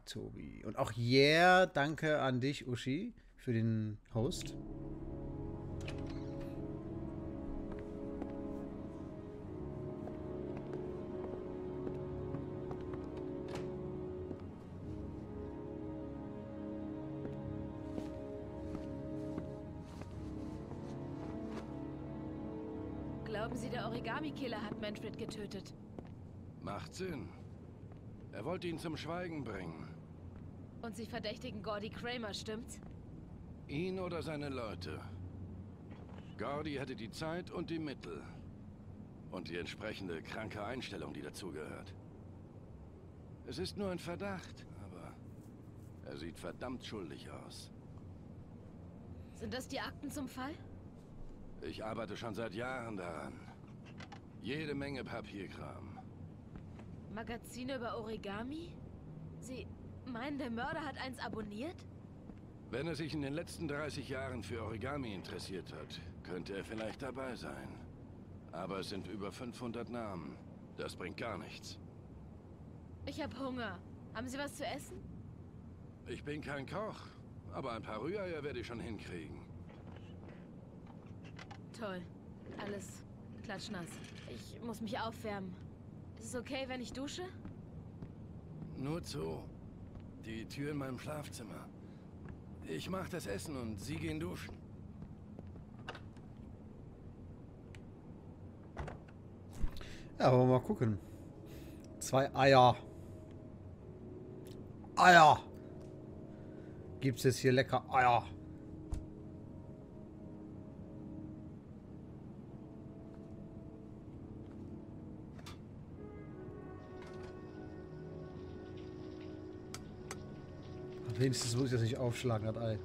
Tobi. Und auch yeah, danke an dich, Uschi, für den Host. Glauben Sie, der Origami-Killer hat Manfred getötet? Macht Sinn. Er wollte ihn zum Schweigen bringen. Und Sie verdächtigen Gordy Kramer, stimmt's? Ihn oder seine Leute. Gordy hätte die Zeit und die Mittel. Und die entsprechende kranke Einstellung, die dazugehört. Es ist nur ein Verdacht, aber er sieht verdammt schuldig aus. Sind das die Akten zum Fall? Ich arbeite schon seit Jahren daran. Jede Menge Papierkram. Magazine über Origami? Sie meinen, der Mörder hat eins abonniert? Wenn er sich in den letzten 30 Jahren für Origami interessiert hat, könnte er vielleicht dabei sein. Aber es sind über 500 Namen. Das bringt gar nichts. Ich habe Hunger. Haben Sie was zu essen? Ich bin kein Koch, aber ein paar Rühreier werde ich schon hinkriegen. Toll. Alles klatschnass. Ich muss mich aufwärmen. Ist es okay, wenn ich dusche? Nur zu. Die Tür in meinem Schlafzimmer. Ich mache das Essen und Sie gehen duschen. Ja, wollen wir mal gucken. 2 Eier. Eier. Gibt's jetzt hier lecker Eier? Wenigstens muss ich das nicht aufschlagen, das Ei.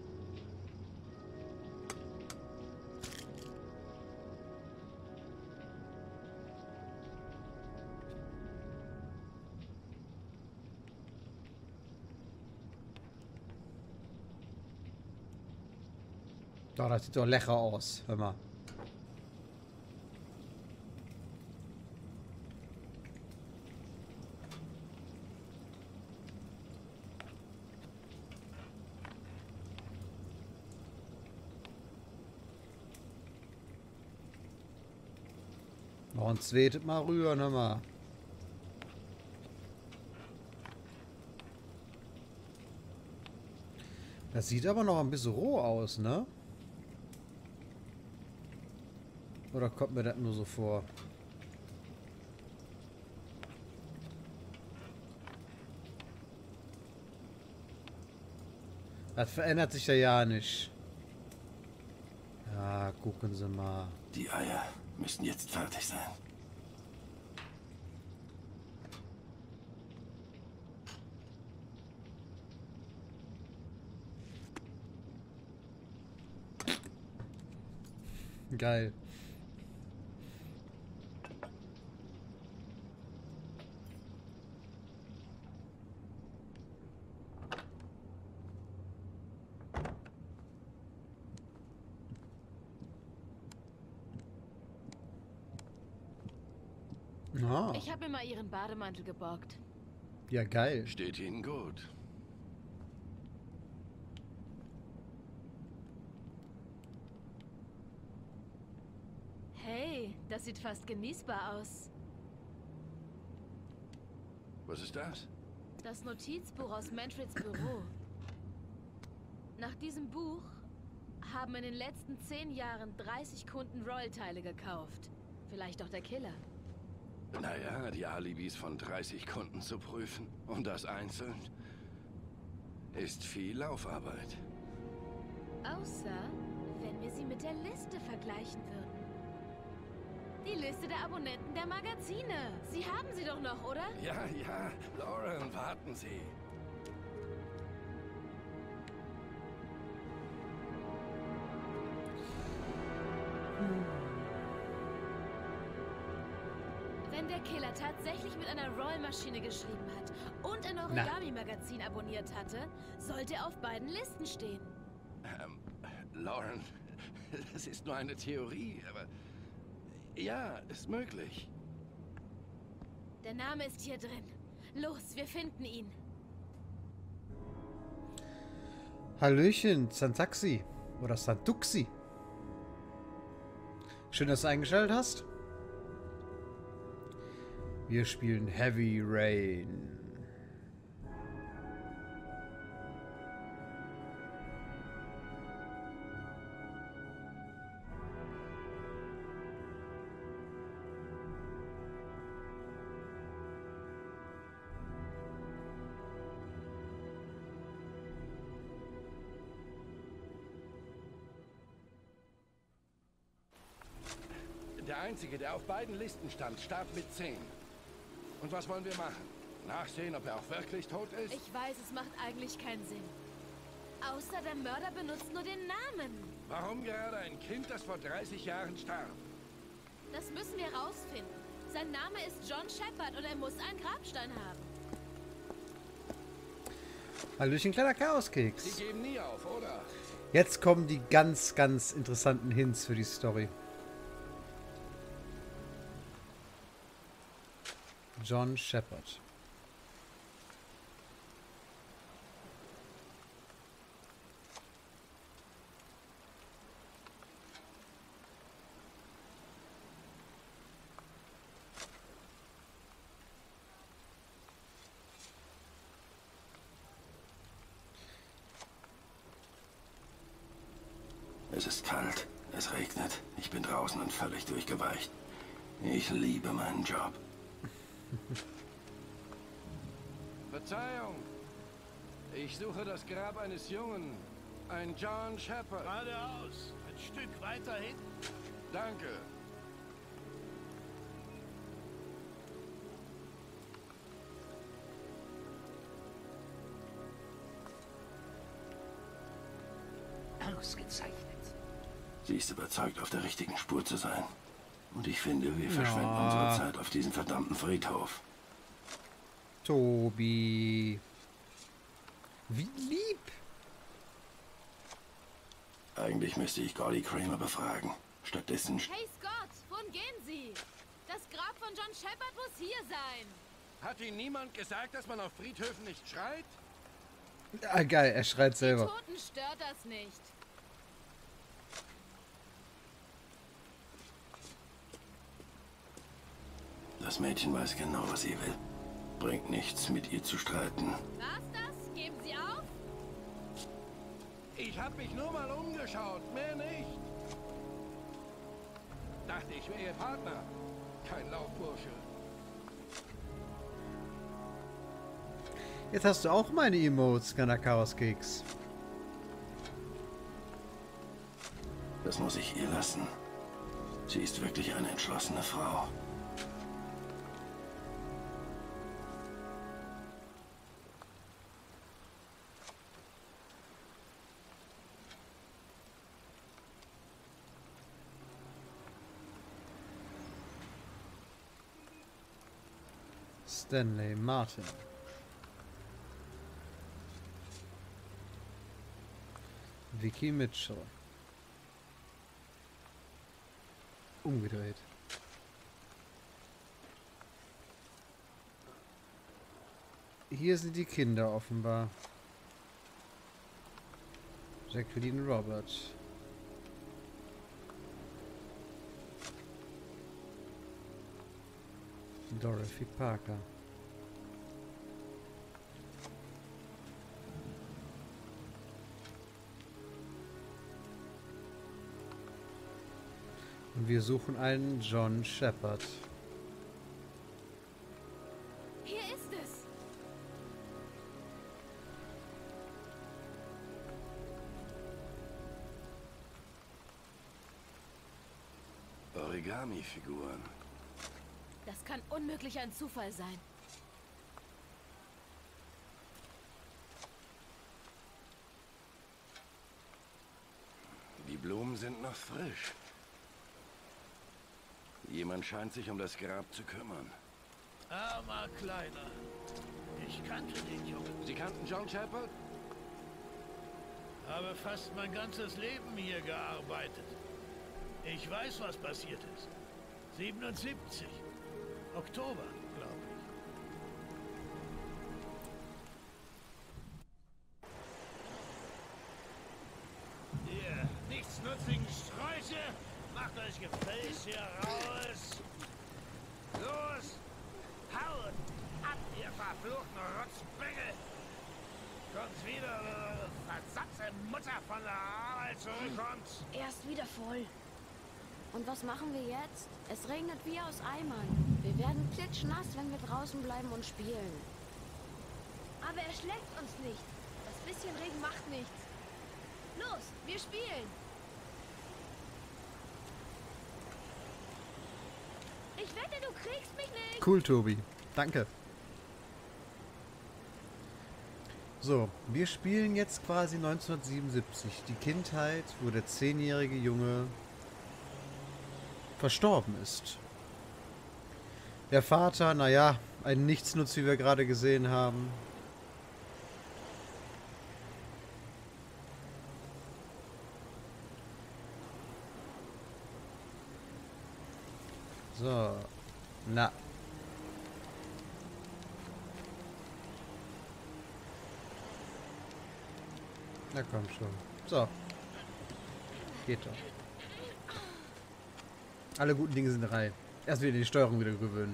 Ja, das sieht doch lecker aus. Hör mal. Noch ein zweites Mal rühren, hör mal. Das sieht aber noch ein bisschen roh aus, ne? Oder kommt mir das nur so vor? Das verändert sich ja nicht. Ja, gucken Sie mal. Die Eier müssen jetzt fertig sein. Geil. Ah, Ich habe mir mal Ihren Bademantel geborgt. ja geil. Steht Ihnen gut. Hey, das sieht fast genießbar aus. Was ist das? Das Notizbuch aus Manfreds Büro. Nach diesem Buch haben in den letzten 10 Jahren 30 Kunden Royal-Teile gekauft. Vielleicht auch der Killer. Naja, die Alibis von 30 Kunden zu prüfen und das einzeln ist viel Laufarbeit. Außer, wenn wir sie mit der Liste vergleichen würden. Die Liste der Abonnenten der Magazine. Sie haben sie doch noch, oder? Ja, ja, Lauren, warten Sie. Wenn der Killer tatsächlich mit einer Roll-Maschine geschrieben hat und ein Origami-Magazin abonniert hatte, sollte er auf beiden Listen stehen. Lauren, das ist nur eine Theorie, aber ja, ist möglich. Der Name ist hier drin. Los, wir finden ihn. Hallöchen, Santaxi. Oder Santuxi. Schön, dass du eingeschaltet hast. Wir spielen Heavy Rain. Der Einzige, der auf beiden Listen stand, starb mit 10. Und was wollen wir machen? Nachsehen, ob er auch wirklich tot ist? Ich weiß, es macht eigentlich keinen Sinn. Außer der Mörder benutzt nur den Namen. Warum gerade ein Kind, das vor 30 Jahren starb? Das müssen wir rausfinden. Sein Name ist John Shepard und er muss einen Grabstein haben. Hallöchen, kleiner Chaoskeks. Sie geben nie auf, oder? Jetzt kommen die ganz, ganz interessanten Hints für die Story. John Shepard. Es ist kalt, es regnet, ich bin draußen und völlig durchgeweicht. Ich liebe meinen Job. Verzeihung. Ich suche das Grab eines Jungen. Ein John Shepard. Geradeaus. Ein Stück weiter hinten. Danke. Ausgezeichnet. Sie ist überzeugt, auf der richtigen Spur zu sein. Und ich finde, wir verschwenden unsere Zeit auf diesem verdammten Friedhof. Tobi. Wie lieb. Eigentlich müsste ich Gordy Kramer befragen. Stattdessen... Hey Scott, wohin gehen Sie? Das Grab von John Shepard muss hier sein. Hat Ihnen niemand gesagt, dass man auf Friedhöfen nicht schreit? Ah, geil, er schreit Die selber. Toten stört das nicht. Das Mädchen weiß genau, was sie will. Bringt nichts, mit ihr zu streiten. War's das? Geben Sie auf? Ich habe mich nur mal umgeschaut, mehr nicht. Dachte, ich wäre Ihr Partner. Kein Laufbursche. Jetzt hast du auch meine Emotes, kleiner Chaoskeks. Das muss ich ihr lassen. Sie ist wirklich eine entschlossene Frau. Stanley Martin. Vicky Mitchell. Umgedreht. Hier sind die Kinder offenbar. Jacqueline Robert. Dorothy Parker. Und wir suchen einen John Shepard. Hier ist es. Origami-Figuren. Das kann unmöglich ein Zufall sein. Die Blumen sind noch frisch. Jemand scheint sich um das Grab zu kümmern. Armer Kleiner. Ich kannte den Jungen. Sie kannten John Shepard? Habe fast mein ganzes Leben hier gearbeitet. Ich weiß, was passiert ist. 77. Oktober, glaube ich. nichtsnutzigen Sträuche! Macht euch gefälligst hier raus! Los! Haut ab, ihr verfluchten Rotzbengel! Kommt wieder, versatzte Mutter von der Arbeit zurückkommt! Er ist wieder voll. Und was machen wir jetzt? Es regnet wie aus Eimern. Wir werden klitschnass, wenn wir draußen bleiben und spielen. Aber er schlägt uns nicht. Das bisschen Regen macht nichts. Los, wir spielen. Ich wette, du kriegst mich nicht. Cool, Tobi. Danke. So, wir spielen jetzt quasi 1977. Die Kindheit, wo der 10-jährige Junge verstorben ist. Der Vater, naja, ein Nichtsnutz, wie wir gerade gesehen haben. So, na. Na komm schon. So. Geht doch. Alle guten Dinge sind drei. Erst wieder die Steuerung wieder gewöhnen.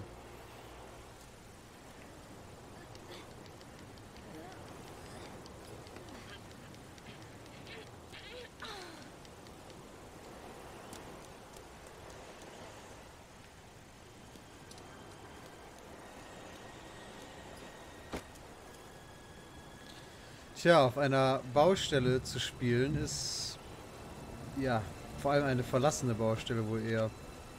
Tja, auf einer Baustelle zu spielen ist, ja, vor allem eine verlassene Baustelle wohl eher.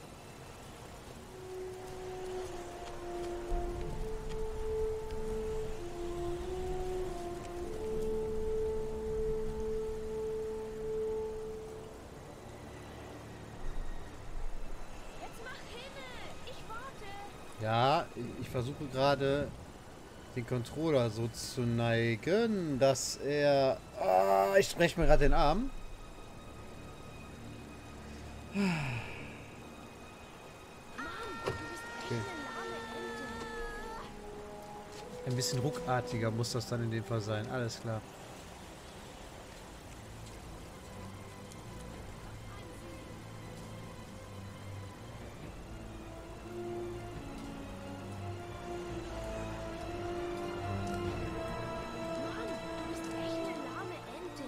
Jetzt mach hin. Ich warte. Ja, ich versuche gerade den Controller so zu neigen, dass er... Ah, ich spreche mir gerade den Arm. Mann, du bist echt eine lahme Ente. Ein bisschen ruckartiger muss das dann in dem Fall sein. Alles klar. Mann, du bist echt eine lahme Ente.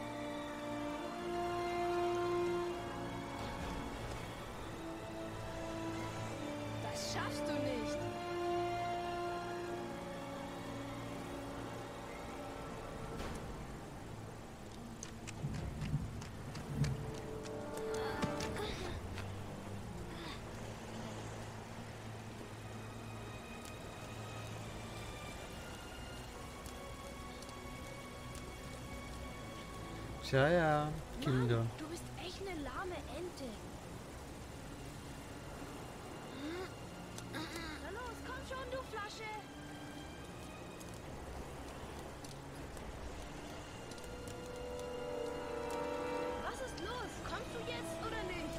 Das schaffst du nicht. Tja, ja, Kinder. Mann, du bist echt eine lahme Ente. Na los, komm schon, du Flasche. Was ist los? Kommst du jetzt oder nicht?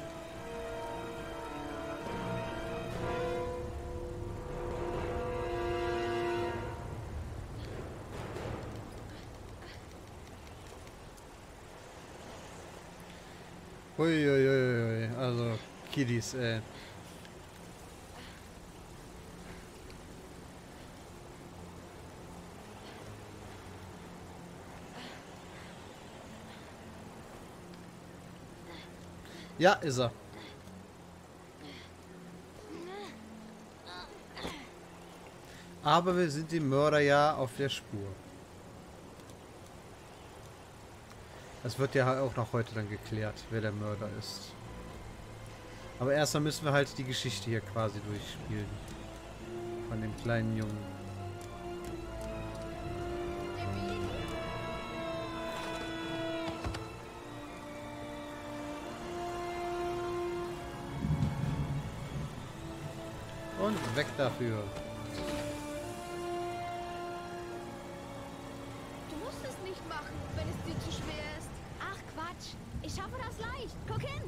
Uiuiui, also Kiddies, ey. Ja, ist er. Aber wir sind dem Mörder ja auf der Spur. Das wird ja auch noch heute dann geklärt, wer der Mörder ist. Aber erstmal müssen wir halt die Geschichte hier quasi durchspielen. Von dem kleinen Jungen. Und weg dafür. Du musst es nicht machen, wenn es dir zu schwer ist. Ach Quatsch, ich schaffe das leicht. Guck hin.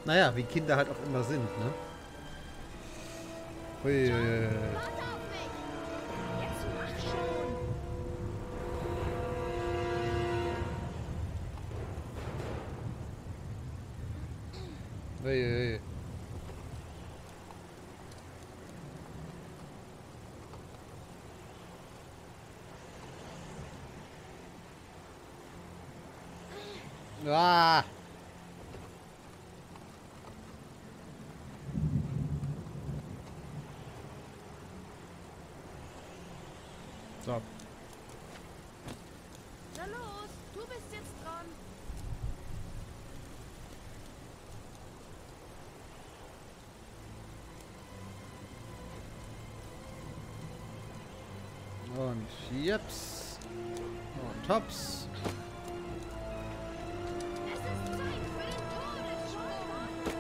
Naja, wie Kinder halt auch immer sind, ne? Hui. Warte auf mich! Jetzt mach schon! Hui, hui. Ah! So. Na los, du bist jetzt dran. Und jeps. Und hops. Es ist Zeit für den Todessturm.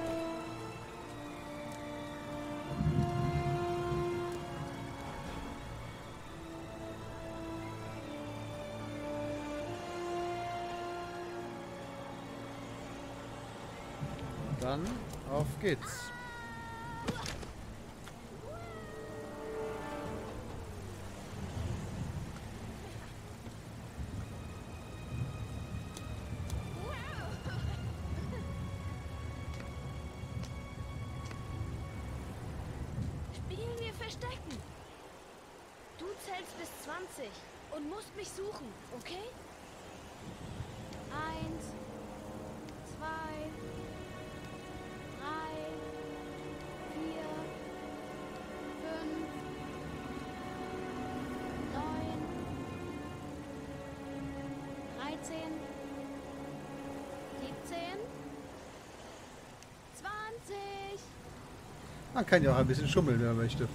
Dann auf geht's. Spielen wir Verstecken. Du zählst bis 20 und musst mich suchen, okay? 1, 2, 3, 4, 5, 9, 13, 17, 20. Man kann ja auch ein bisschen schummeln, wenn man möchte.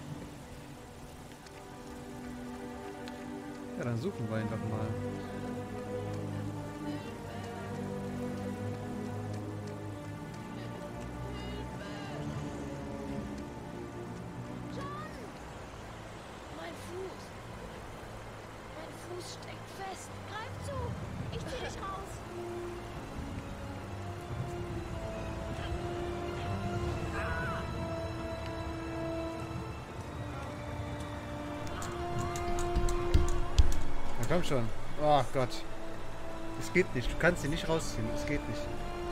Ja, dann suchen wir ihn doch mal. John! Mein Fuß. Mein Fuß steckt fest. Greif zu. Ich zieh dich raus. Na komm schon. Oh Gott. Es geht nicht. Du kannst ihn nicht rausziehen. Es geht nicht.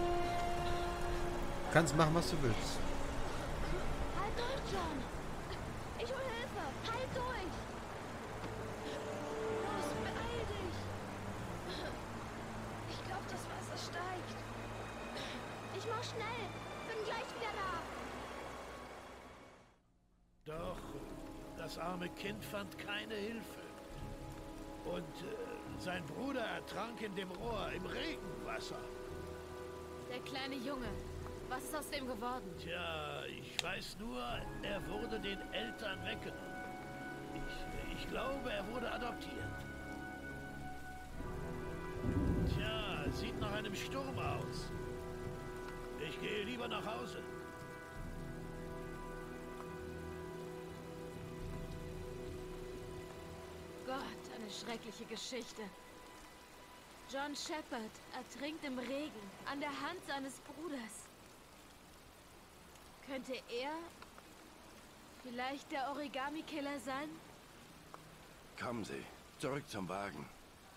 Du kannst machen, was du willst. Halt durch, John. Ich hol Hilfe. Halt durch. Los, beeil dich. Ich glaube, das Wasser steigt. Ich mach schnell. Bin gleich wieder da. Doch das arme Kind fand keine Hilfe. Und sein Bruder ertrank in dem Rohr im Regenwasser. Der kleine Junge. Was ist aus dem geworden? Tja, ich weiß nur, er wurde den Eltern weggenommen. Ich glaube, er wurde adoptiert. Tja, sieht nach einem Sturm aus. Ich gehe lieber nach Hause. Gott, eine schreckliche Geschichte. John Shepard ertrinkt im Regen an der Hand seines Bruders. Könnte er vielleicht der Origami-Killer sein? Kommen Sie, zurück zum Wagen.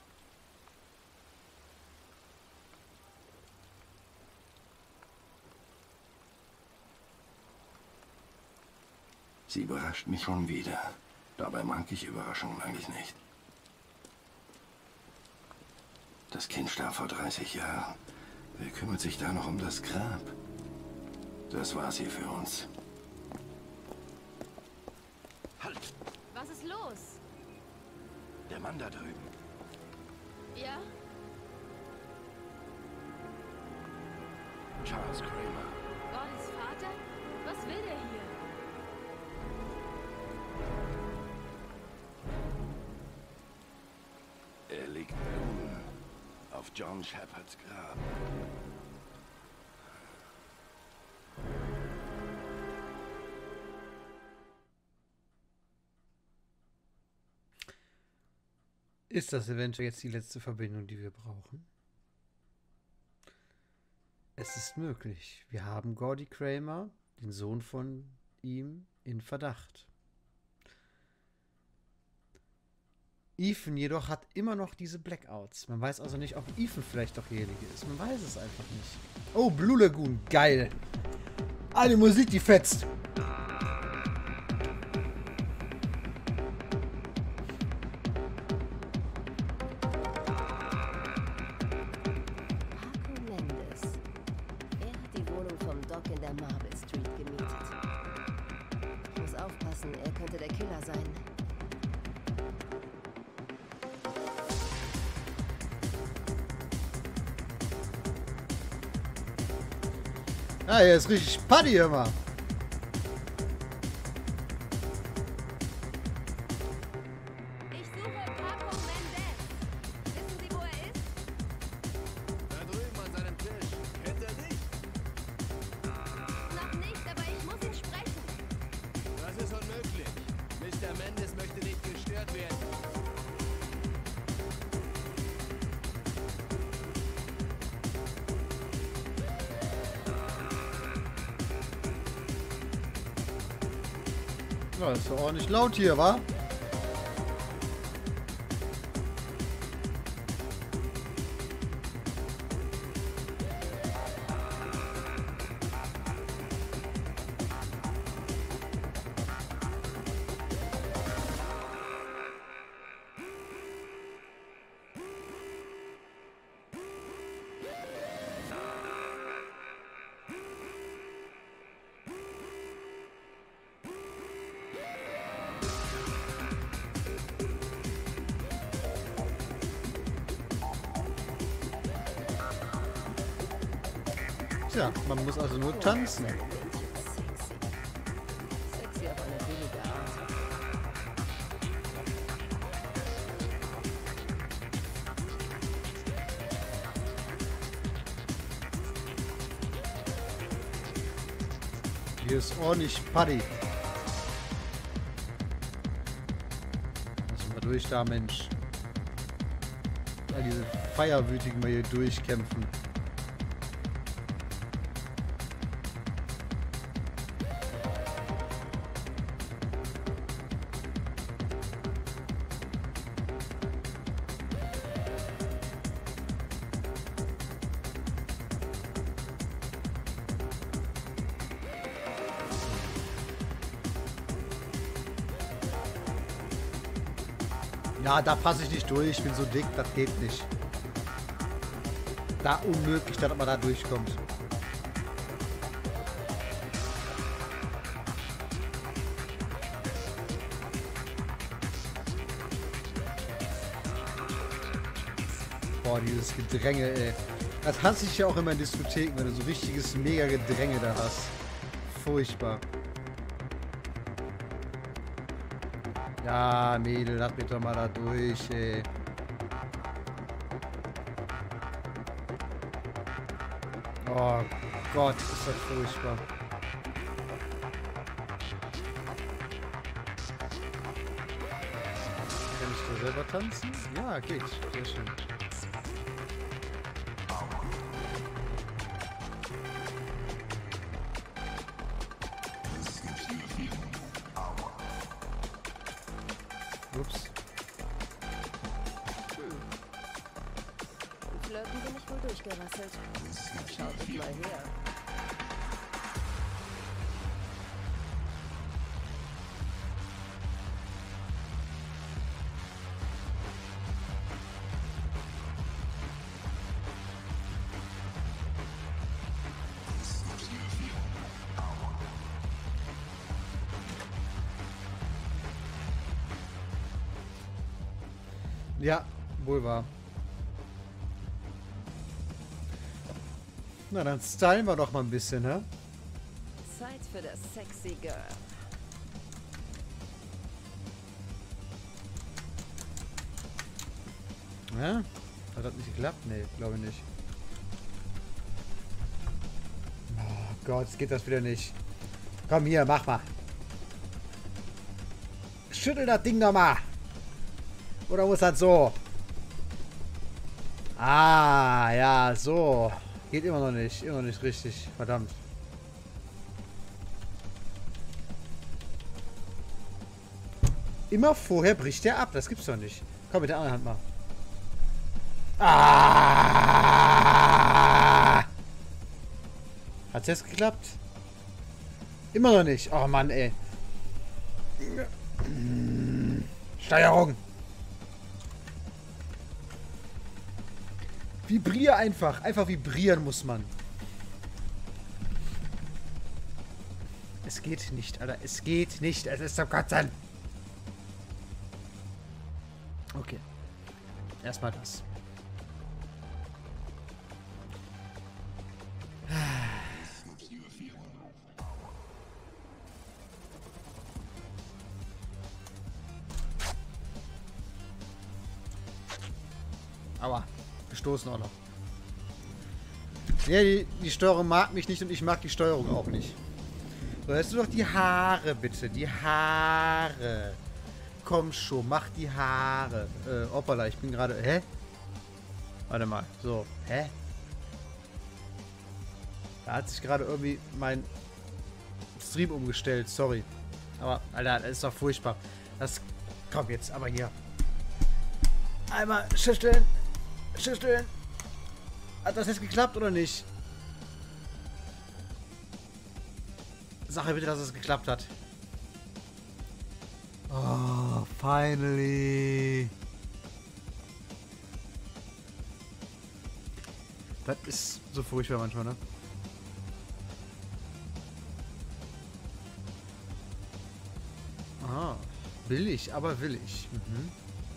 Sie überrascht mich schon wieder. Dabei mag ich Überraschungen eigentlich nicht. Das Kind starb vor 30 Jahren. Wer kümmert sich da noch um das Grab? Das war's hier für uns. Halt! Was ist los? Der Mann da drüben. Ja? Charles Kramer. Gordys Vater? Was will der hier? Er legt Blumen auf John Shepards Grab. Ist das eventuell jetzt die letzte Verbindung, die wir brauchen? Es ist möglich. Wir haben Gordy Kramer, den Sohn von ihm, in Verdacht. Ethan jedoch hat immer noch diese Blackouts. Man weiß also nicht, ob Ethan vielleicht doch derjenige ist. Man weiß es einfach nicht. Oh, Blue Lagoon. Geil. Ah, die Musik, die fetzt. In der Marble Street gemietet. Ich muss aufpassen, er könnte der Killer sein. Ah, hier ist richtig Party immer. Ich suche Paco Mendes. Wissen Sie, wo er ist? Da drüben an seinem Tisch. Kennt er dich? Noch nicht, aber ich muss ihn sprechen. Das ist unmöglich. Mr. Mendes möchte nicht gestört werden. Ja, ist doch ordentlich laut hier, wa? Tja, man muss also nur tanzen. Sexy auf eine billige Art. Hier ist ordentlich Party. Lass mal durch da, Mensch. All diese Feierwütigen mal hier durchkämpfen. Ja, da passe ich nicht durch. Ich bin so dick, das geht nicht. Da unmöglich, dass man da durchkommt. Boah, dieses Gedränge, ey. Das hasse ich ja auch immer in Diskotheken, wenn du so richtiges mega Gedränge da hast. Furchtbar. Ja, Mädel, lass mich doch mal da durch, ey. Oh Gott, ist das furchtbar. Kann ich da selber tanzen? Ja, geht. Sehr schön. Ups. Die Flirten bin ich wohl durchgerasselt. Schaut euch mal her. Ja, wohl wahr. Na, dann stylen wir doch mal ein bisschen, hä? Zeit für das sexy Girl. Ja? Hat das nicht geklappt? Nee, glaube ich nicht. Oh Gott, jetzt geht das wieder nicht. Komm hier, mach mal. Schüttel das Ding doch mal. Oder muss das so? Ah, ja, so. Geht immer noch nicht richtig. Verdammt. Immer vorher bricht der ab. Das gibt's doch nicht. Komm, mit der anderen Hand mal. Ah! Hat's jetzt geklappt? Immer noch nicht. Oh Mann, ey. Steuerung. Vibrier einfach. Einfach vibrieren muss man. Es geht nicht, Alter. Es geht nicht. Es ist zum Kotzen. Okay. Erstmal das. Aua. Gestoßen auch noch. Ja, die Steuerung mag mich nicht und ich mag die Steuerung auch nicht. So, jetzt nur noch die Haare, bitte. Die Haare. Komm schon, mach die Haare. Hoppala, ich bin gerade... Hä? Warte mal. So. Hä? Da hat sich gerade irgendwie mein Stream umgestellt. Sorry. Aber, Alter, das ist doch furchtbar. Das kommt jetzt aber hier. Einmal schütteln. Schütteln. Hat das jetzt geklappt oder nicht? Sag mir bitte, dass es geklappt hat. Oh, finally. Das ist so furchtbar manchmal, ne? Ah, will ich, aber will ich. Mhm.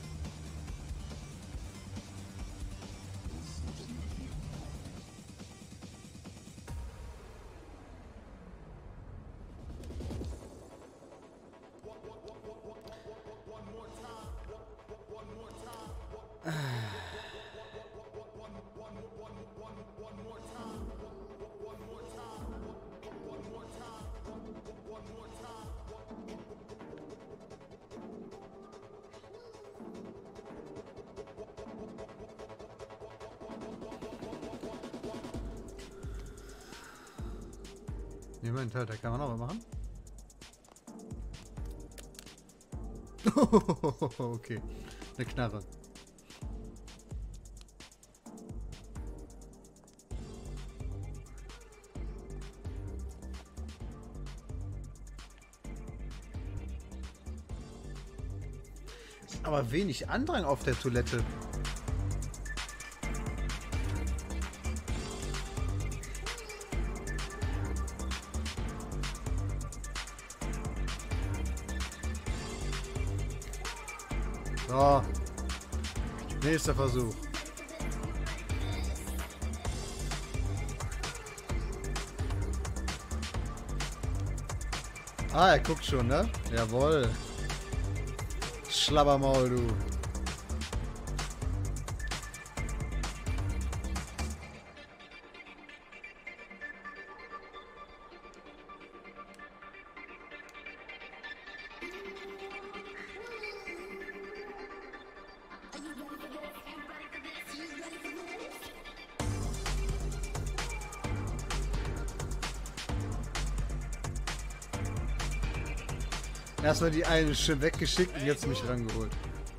Moment, da kann man auch was machen. Okay, eine Knarre. Aber wenig Andrang auf der Toilette. So. Nächster Versuch. Ah, er guckt schon, ne? Jawohl. Schlabbermaul, du. Erstmal die eine schön weggeschickt und jetzt mich rangeholt.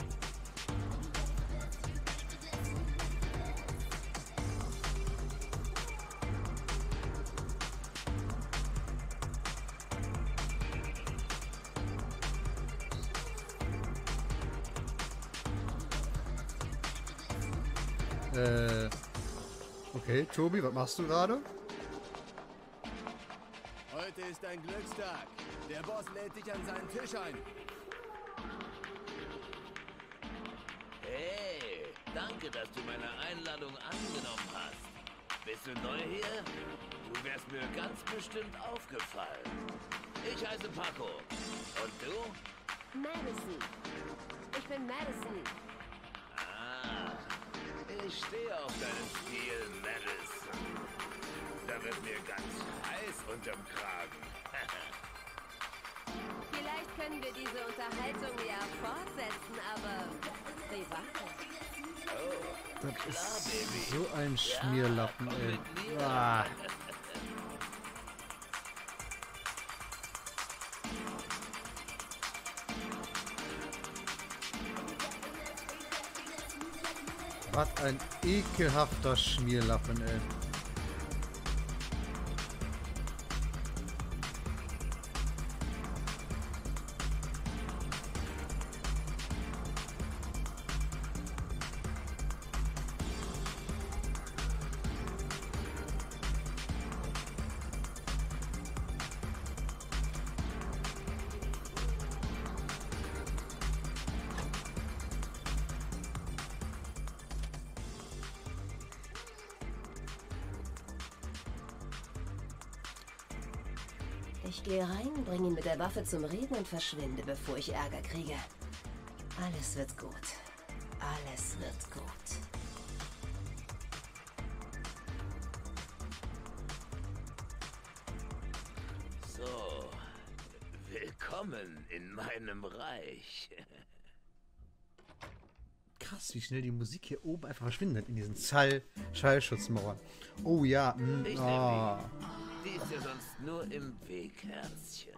Okay, Tobi, was machst du gerade? Heute ist ein Glückstag. Der Boss lädt dich an seinen Tisch ein. Hey, danke, dass du meine Einladung angenommen hast. Bist du neu hier? Du wärst mir ganz bestimmt aufgefallen. Ich heiße Paco. Und du? Madison. Ich bin Madison. Ah, ich stehe auf deinen Stil, Madison. Da wird mir ganz heiß unterm Kragen. Vielleicht können wir diese Unterhaltung ja fortsetzen, aber privat. Oh, Das ist so ein Schmierlappen, ey. Ah. Was ein ekelhafter Schmierlappen, ey. Ich gehe rein, bringe ihn mit der Waffe zum Reden und verschwinde, bevor ich Ärger kriege. Alles wird gut. Alles wird gut. So, willkommen in meinem Reich. Krass, wie schnell die Musik hier oben einfach verschwindet in diesen Schallschutzmauern. Oh ja, oh. Die ist ja sonst nur im Weg, Herzchen.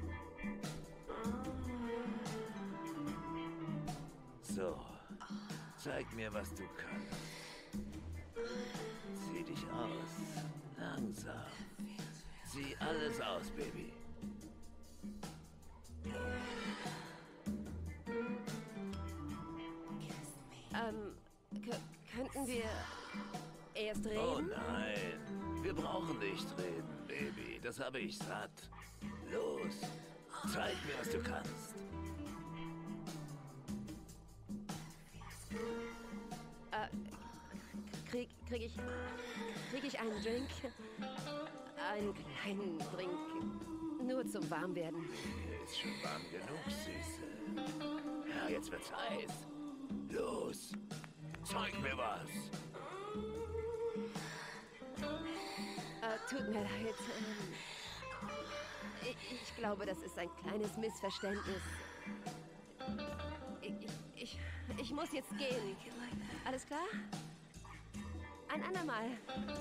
So, zeig mir, was du kannst. Sieh dich aus. Langsam. Sieh alles aus, Baby. Könnten wir erst reden? Oh nein, wir brauchen nicht reden, Baby. Das habe ich satt. Los, zeig mir, was du kannst. Krieg ich einen Drink? Einen kleinen Drink. Nur zum Warmwerden. Hier ist schon warm genug, Süße. Ja, jetzt wird's heiß. Los, zeig mir was. Tut mir leid. Ich glaube, das ist ein kleines Missverständnis. Ich muss jetzt gehen. Alles klar? Ein andermal.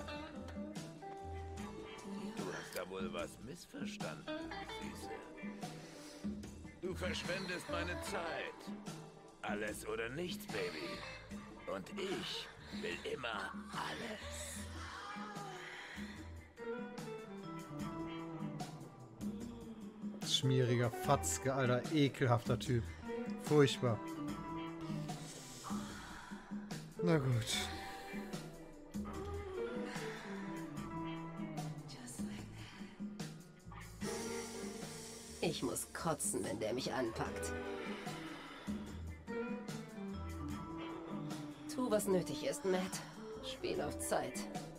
Du hast da wohl was missverstanden, Süße. Du verschwendest meine Zeit. Alles oder nichts, Baby. Und ich will immer alles. Schmieriger Fatzke, Alter. Ekelhafter Typ. Furchtbar. Na gut. Ich muss kotzen, wenn der mich anpackt. Tu, was nötig ist, Matt. Spiel auf Zeit.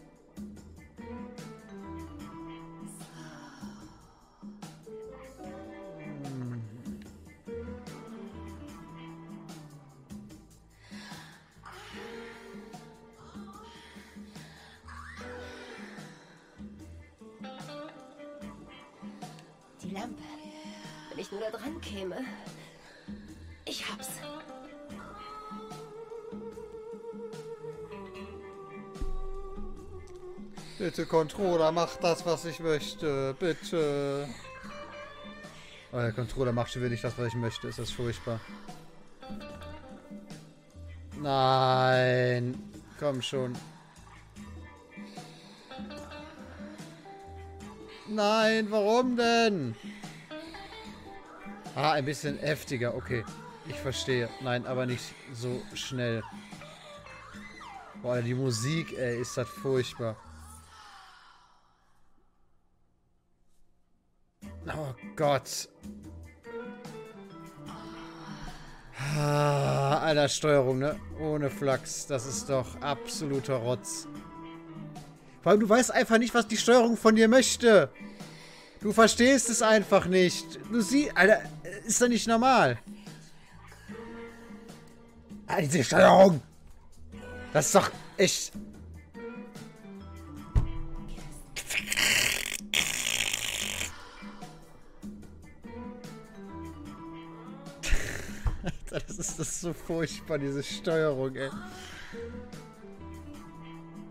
Die Lampe. Wenn ich nur da dran käme. Ich hab's. Bitte, Controller, mach das, was ich möchte. Bitte. Oh, der Controller macht schon wieder nicht das, was ich möchte. Ist das furchtbar. Nein. Komm schon. Nein, warum denn? Ah, ein bisschen heftiger. Okay, ich verstehe. Nein, aber nicht so schnell. Boah, die Musik, ey, ist das furchtbar. Oh Gott. Ah, Alter, Steuerung, ne? Ohne Flachs. Das ist doch absoluter Rotz. Vor allem, du weißt einfach nicht, was die Steuerung von dir möchte. Du verstehst es einfach nicht. Du siehst, Alter, ist doch nicht normal. Ah, diese Steuerung. Das ist doch echt... Das ist so furchtbar, diese Steuerung, ey.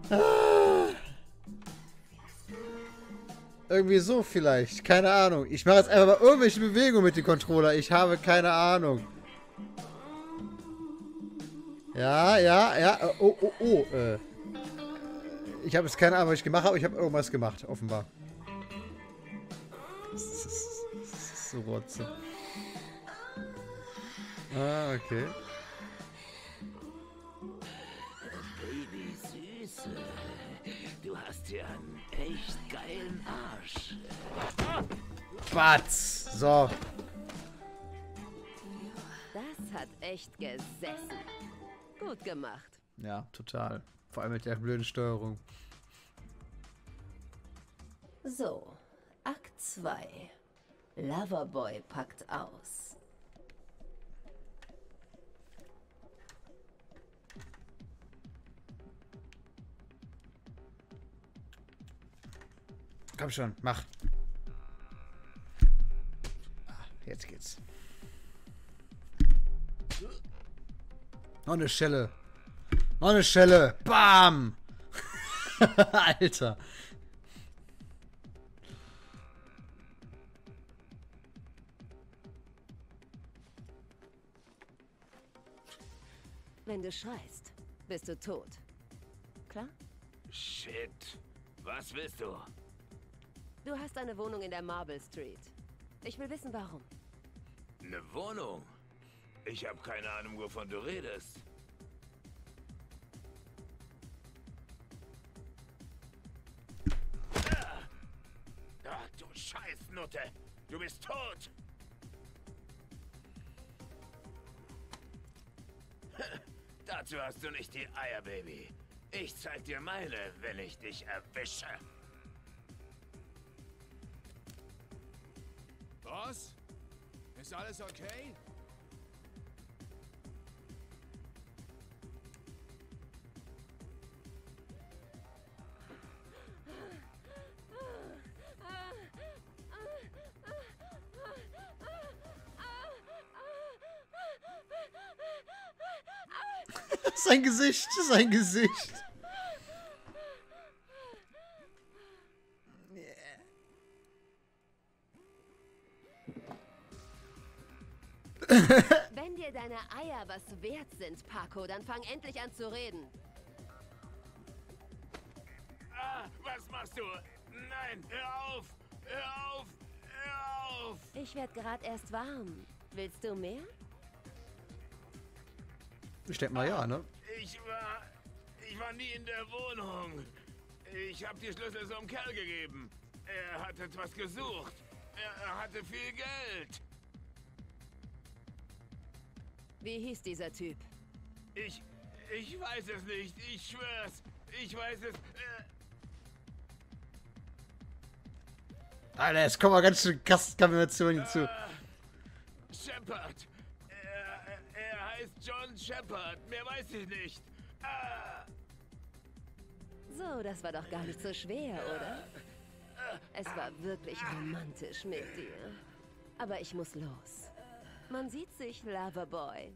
Irgendwie so vielleicht. Keine Ahnung. Ich mache jetzt einfach mal irgendwelche Bewegungen mit dem Controller. Ich habe keine Ahnung. Ja, ja, ja. Oh, oh, oh. Ich habe jetzt keine Ahnung, was ich gemacht habe. Ich habe irgendwas gemacht, offenbar. Das ist so Rotze. Ah, okay. Baby Süße, du hast ja einen echt geilen Arsch. Batz. So. Das hat echt gesessen. Gut gemacht. Ja, total. Vor allem mit der blöden Steuerung. So, Akt 2. Loverboy packt aus. Komm schon, mach. Ah, jetzt geht's. Noch eine Schelle. Noch eine Schelle. Bam! Alter. Wenn du schreist, bist du tot. Klar? Shit. Was willst du? Du hast eine Wohnung in der Marble Street. Ich will wissen, warum. Eine Wohnung? Ich habe keine Ahnung, wovon du redest. Ach, du Scheißnutte! Du bist tot! Dazu hast du nicht die Eier, Baby. Ich zeig dir meine, wenn ich dich erwische. Boss? Ist alles okay? Sein Gesicht, sein Gesicht. Wenn dir deine Eier was wert sind, Paco, dann fang endlich an zu reden. Ah, was machst du? Nein, hör auf! Hör auf! Hör auf! Ich werd gerade erst warm. Willst du mehr? Ich denke mal ja, ne? Ich war nie in der Wohnung. Ich habe die Schlüssel so einem Kerl gegeben. Er hat etwas gesucht. Er hatte viel Geld. Wie hieß dieser Typ? Ich weiß es nicht. Ich schwör's. Ich weiß es. Alter, jetzt kommen wir ganz schön Kombinationen hinzu. Shepard. Er heißt John Shepard. Mehr weiß ich nicht. So, das war doch gar nicht so schwer, oder? Es war wirklich romantisch mit dir. Aber ich muss los. Man sieht sich, Loverboy.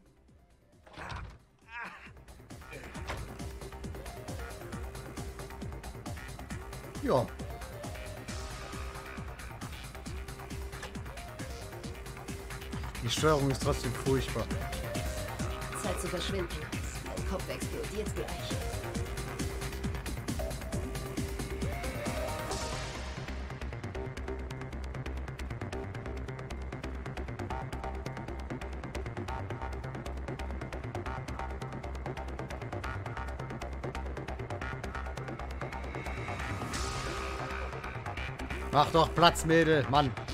Ja. Die Steuerung ist trotzdem furchtbar. Zeit zu verschwinden. Mein Kopf explodiert gleich. Mach doch Platz, Mädel, Mann.